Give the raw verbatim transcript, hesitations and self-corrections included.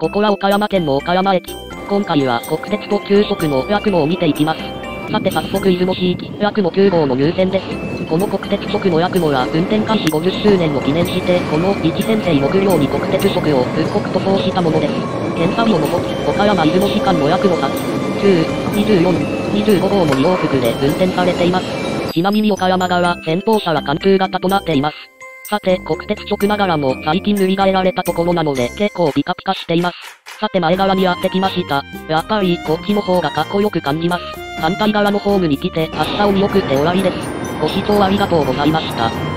ここは岡山県の岡山駅。今回は国鉄特急速のやくもを見ていきます。さて早速出雲市行きやくもきゅうごうの入線です。この国鉄速のやくもは運転開始ごじゅっしゅうねんを記念して、このいち編成木曜に国鉄速を復刻塗装したものです。検査日を除き、岡山出雲市間のやくもさん、じゅう、にじゅうよん、にじゅうごごうのに往復で運転されています。ちなみに岡山側、先頭車は貫通型となっています。さて、国鉄直ながらも最近塗り替えられたところなので結構ピカピカしています。さて前側にやってきました。やっぱりこっちの方がかっこよく感じます。反対側のホームに来て発車を見送って終わりです。ご視聴ありがとうございました。